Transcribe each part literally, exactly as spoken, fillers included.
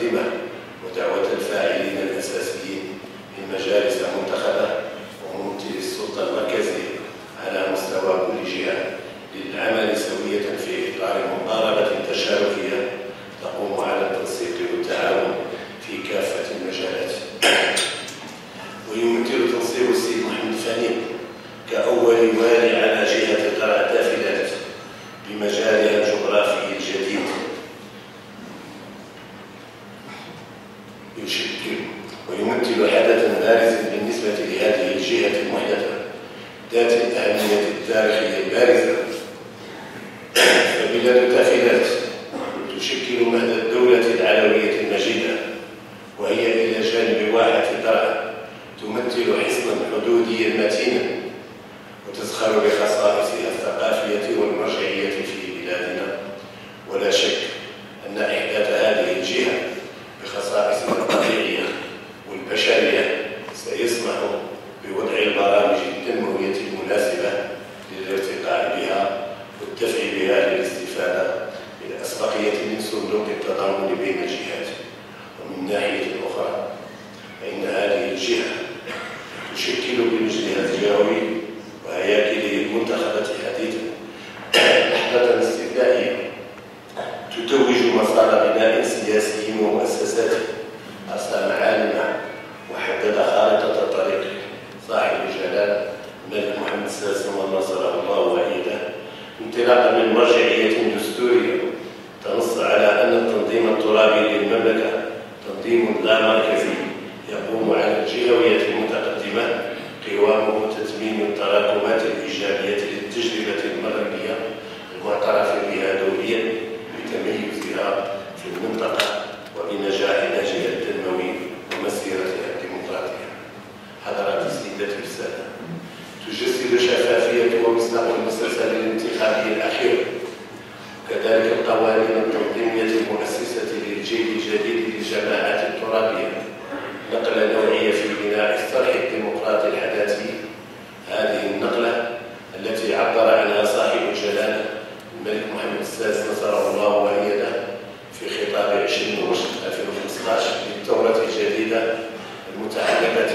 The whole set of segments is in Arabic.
المتقدمة ودعوة الفاعلين الأساسيين من مجالس منتخبة وممثلي السلطة المركزية على مستوى كل جهة للعمل سوية في إطار مقاربة تشاركية تقوم على التنسيق والتعاون في كافة المجالات. ويمثل تنسيق السيد محمد فهيم كأول والي على جهة درع الداخلات بمجالها الجغرافي الجديد يشكل ويمثل حدثا بارزا بالنسبة لهذه الجهة المحدثة ذات الأهمية التاريخية البارزة. فبلاد الداخلات تشكل مهد الدولة العلوية المجيدة، وهي إلى جانب واحة درع تمثل حصنا حدوديا متينا وتزخر بخصائصها الثقافية والمرجعية في بلادنا. ولا شك أن إحداث هذه الجهة بخصائصها الطبيعية والبشرية سيسمح بوضع البرامج التنموية المناسبة للارتقاء بها والدفع بها للاستفادة بالأسبقية من صندوق التضامن بين الجهات. ومن ناحية أخرى فإن هذه الجهة تشكل بمجلها الجهوي وهياكله المنتخبة حديثا لحظة استثنائية تتوج مسار بناء سياسي ومؤسساتي أرسى معالمه وحدد خارطة الطريق صاحب الجلال الملك محمد السادس ونصره الله وأيده، انطلاقا من مرجعية دستورية تنص على أن التنظيم الترابي للمملكة تنظيم لا مركزي يقوم على الجهوية المتقدمة قوامه تتميم التراكمات الإيجابية للتجربة المغربية المعترف بها دوليا بتميزها في المنطقة وبنجاح نهجها التنموي ومسيرتها الديمقراطية. حضرات السيدات والسادة، تجسد شفافية ومصداق المسلسل الانتخابي الأخير وكذلك القوانين التنظيمية المؤسسة للجيل الجديد للجماعات الترابية نقلة نوعية في بناء الصرح الديمقراطي الحداثي. هذه النقلة التي عبر عنها صاحب الجلالة الملك محمد السادس نصره الله وأيده في خطاب عشرين غشت ألفين وخمسة عشر للثورة الجديدة المتعلقة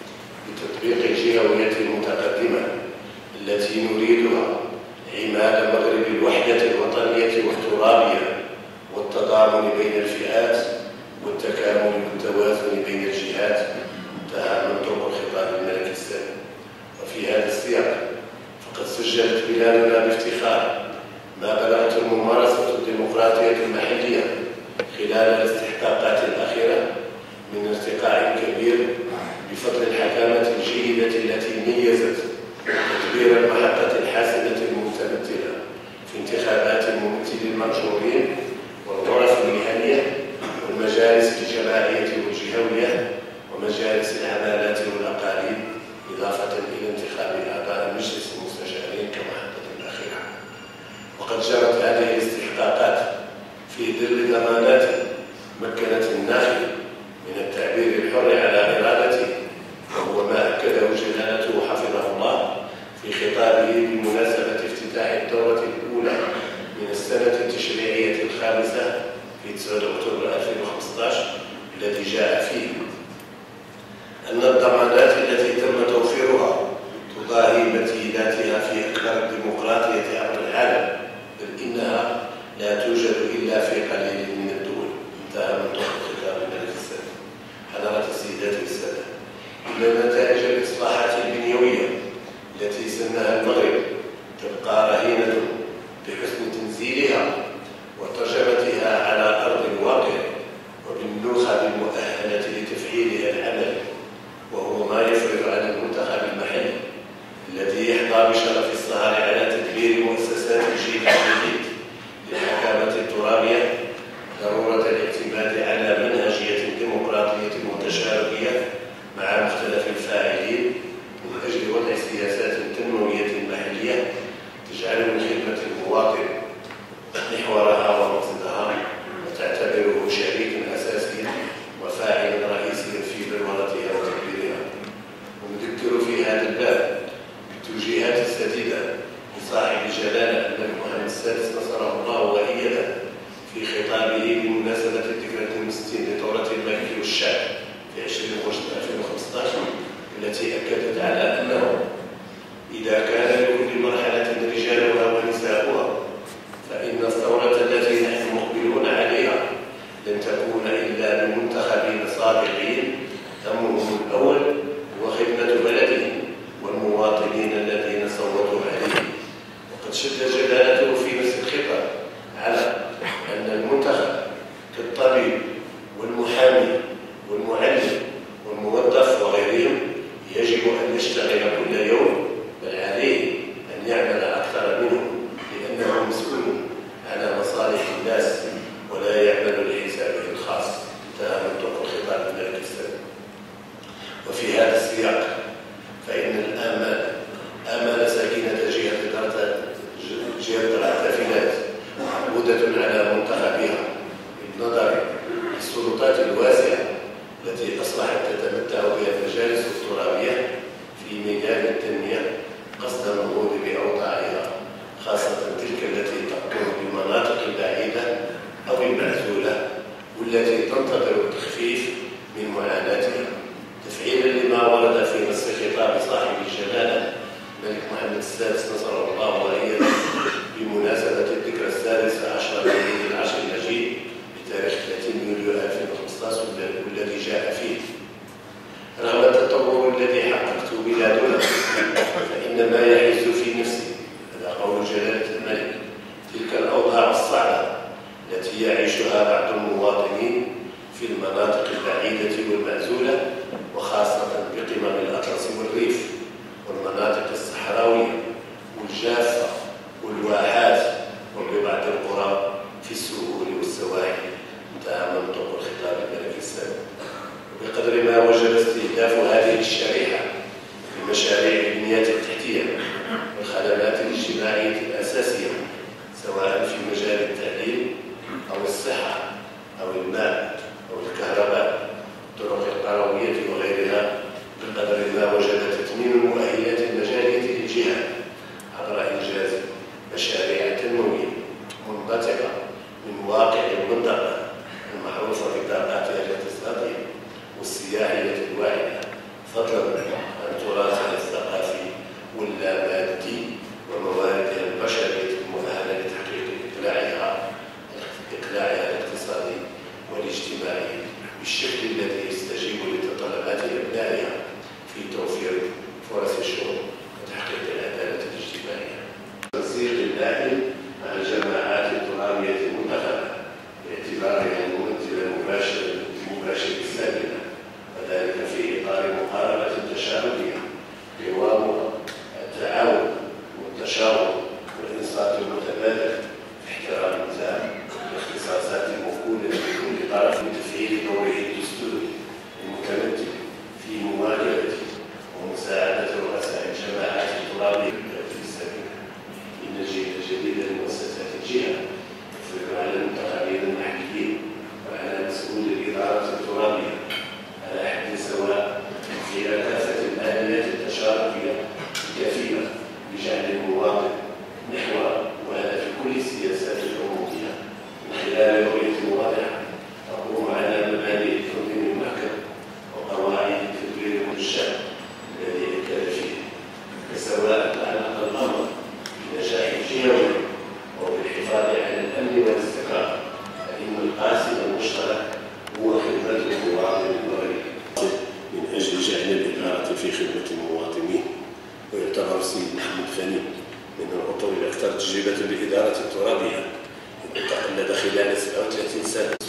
بتطبيق الجهوية المتقدمة التي نريدها عماد مغرب الوحدة الوطنية والترابية والتضامن بين الفئات والتكامل والتوازن بين الجهات. انتهى منطوق خطاب الملك الثاني. وفي هذا السياق فقد سجلت بلادنا بافتخار ما بلغته الممارسة الديمقراطية المحلية خلال الاستحقاقات الأخيرة من ارتقاء كبير بفضل الحكامة الجيدة التي ميزت تدبير المحطة الحاسمة المتمثلة في انتخابات الممثلين المأجورين والغرف المهنية والمجالس الجماعية والجهوية ومجالس العمالات والأقاليم، إضافة إلى انتخاب أعضاء مجلس المستشارين كمحطة الأخيرة. وقد جرت هذه الاستحقاقات في ظل ضمانات مكنت الناخب من التعبير الحر على إرادته، وهو ما أكده جلالته حفظه الله في خطابه بمناسبة افتتاح الدورة الأولى من السنة التشريعية الخامسة في تسعة أكتوبر ألفين وخمسة عشر، الذي جاء فيه أن الضمانات التي تم توفيرها تضاهي مثيلاتها في أكبر الديمقراطية عبر العالم، بل إنها لا توجد إلا في قليل من الدول. انتهى من طرق خطاب الملك الثاني. حضرات السيدات والسادة، إن نتائج الإصلاحات البنيوية التي سنها المغرب تبقى رهينة بحسن تنزيلها وترجمتها على أرض الواقع وبالنخب المؤهلة لتفعيلها العمل، وهو ما يفرض على المنتخب المحلي الذي يحظى بشرف السهر على تدبير مؤسسات الجيل الجديد للحكامة الترابية ضرورة الاعتماد على منهجية ديمقراطية متشاركية مع مختلف الفئات معهودة على منتخبها بالنظر للسلطات الواسعة التي أصبحت تتمتع بها المجالس الترابية في ميدان التنمية قصد النهوض بأوضاعها، خاصة تلك التي تقوم بالمناطق البعيدة أو المعزولة والتي تنتظر التخفيف من معاناتها، تفعيلا لما ورد في نص خطاب صاحب الجلالة الملك محمد السادس نصره الله وأيده بمناسبة الذكرى السادسة عشر من عيد العشر المجيد بتاريخ ثلاثين يوليو ألفين وخمسة عشر والذي جاء فيه: رغم التطور الذي حققته بلادنا فإن ما يحز في نفسي، هذا قول جلالة الملك، تلك الأوضاع الصعبة التي يعيشها بعض المواطنين في المناطق البعيدة والمعزولة، وخاصة بقمم الأطلس والريف والمناطق الصحراوية والجافة والواحات وببعض القرى في السهول والسواحل. انتهى منطق الخطاب الملكي السابق. وبقدر ما وجب استهداف هذه الشريحة في مشاريع البنية التحتية والخدمات الاجتماعية الأساسية، سواء في مجال التعليم أو الصحة أو الماء أو الكهرباء، الطرق القروية وغيرها، بقدر ما وجب تتميم المؤهلات المجالية للجهات عبر إنجاز مشاريع تنموية منبثقة من واقع المنطقة المعروفة بطاقاتها الاقتصادية والسياحية الواعدة، فضلا عن تراثها الثقافي واللامادي ومواردها البشرية المؤهلة لتحقيق إقلاعها إقلاعها الاقتصادي والاجتماعي بالشكل الذي يستجيب لتطلبات أبنائها في توفير فرص الشغل وتحقيق العدالة الاجتماعية. التنسيق الدائم مع الجماعات الترابية المنتخبة باعتبارها الممثل المباشر المباشر السابقة، وذلك في إطار مقاربة تشاركية قوامها التعاون والتشاور والإنصات المتبادل في احترام التام الاختصاصات الموكولة لكل طرف لتفعيل دوره الدستوري المتمثل في مواجهة ومساعدة رؤساء الجماعات الترابية في السبيل. إن الجيل الجديد لمؤسسات الجهة يفرض على المنتخبين المحليين وعلى مسؤول الإدارة الترابية على حد سواء في كافة الآليات التشاركية الكفيلة بجعل المواطن محور وهدف كل السياسات الحكومية من خلال رؤية واضحة تقوم على مبادئ التنظيم المحكم وقواعد تدبير الشأن الذي يكتل فيه، فسواء تعلق الأمر بنجاح الجهوي أو بالحفاظ على الأمن والاستقرار، فإن القاسم المشترك هو خدمة المواطن المغربي من أجل جعل الإدارة في خدمة المواطنين. ويعتبر السيد محمد فني من الأطر الأكثر تجربة بالإدارة الترابية، تقلد خلال سبعة وثلاثين سنة